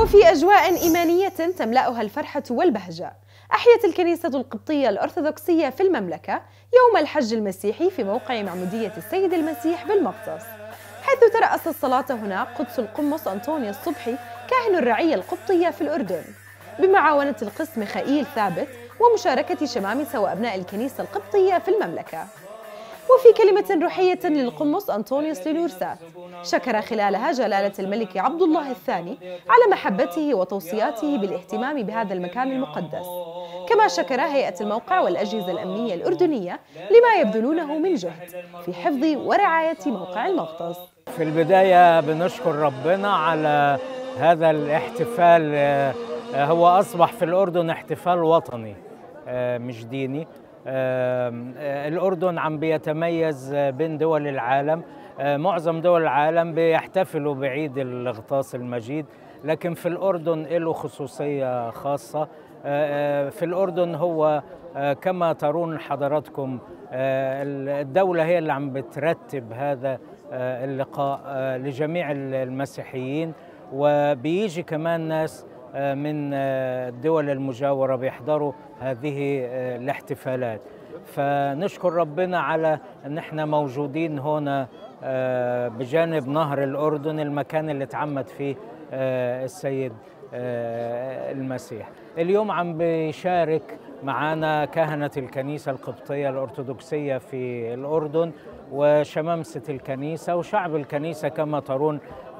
وفي أجواء إيمانية تملأها الفرحة والبهجة، أحيت الكنيسة القبطية الأرثوذكسية في المملكة يوم الحج المسيحي في موقع معمودية السيد المسيح بالمقدس، حيث ترأس الصلاة هناك قدس القمص أنطونيوس الصبحي كاهن الرعية القبطية في الأردن بمعاونة القس ميخائيل ثابت ومشاركة شمامسة وأبناء الكنيسة القبطية في المملكة. وفي كلمة روحية للقمص أنطونيوس لنورسات، شكر خلالها جلالة الملك عبد الله الثاني على محبته وتوصياته بالاهتمام بهذا المكان المقدس، كما شكر هيئة الموقع والأجهزة الأمنية الأردنية لما يبذلونه من جهد في حفظ ورعاية موقع المقدس. في البداية بنشكر ربنا على هذا الاحتفال، هو أصبح في الأردن احتفال وطني مش ديني. الأردن عم بيتميز بين دول العالم، معظم دول العالم بيحتفلوا بعيد الغطاس المجيد، لكن في الأردن له خصوصية خاصة. في الأردن هو كما ترون حضراتكم الدولة هي اللي عم بترتب هذا اللقاء لجميع المسيحيين، وبيجي كمان ناس من الدول المجاورة بيحضروا هذه الاحتفالات. فنشكر ربنا على أن احنا موجودين هنا بجانب نهر الأردن، المكان اللي تعمد فيه السيد المسيح. اليوم عم بيشارك معنا كهنة الكنيسة القبطية الأرثوذكسية في الأردن وشمامسة الكنيسة وشعب الكنيسة كما ترون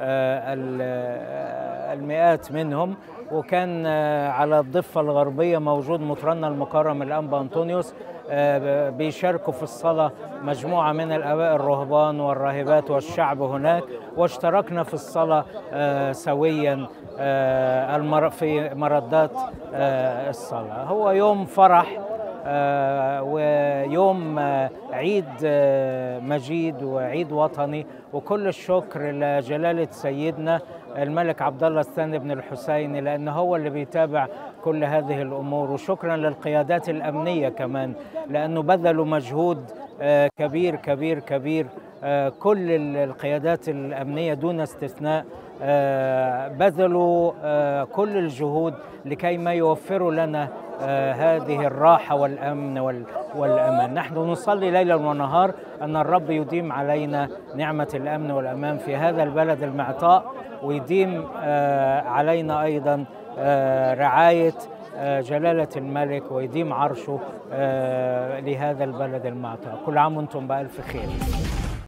المئات منهم. وكان على الضفة الغربية موجود مطرنا المكرم الأنبا أنطونيوس، بيشاركوا في الصلاة مجموعة من الآباء الرهبان والراهبات والشعب هناك، واشتركنا في الصلاة سويا في مردات الصلاة. هو يوم فرح ويوم عيد مجيد وعيد وطني، وكل الشكر لجلالة سيدنا الملك عبد الله الثاني بن الحسين لأنه هو اللي بيتابع كل هذه الأمور، وشكرا للقيادات الأمنية كمان لأنه بذلوا مجهود كبير كبير كبير. كل القيادات الأمنية دون استثناء بذلوا كل الجهود لكي ما يوفروا لنا هذه الراحة والأمن والأمان. نحن نصلي ليلا ونهار أن الرب يديم علينا نعمة الأمن والأمان في هذا البلد المعطاء، ويديم علينا أيضا رعاية جلالة الملك، ويديم عرشه لهذا البلد المعطاء. كل عام وانتم بألف خير.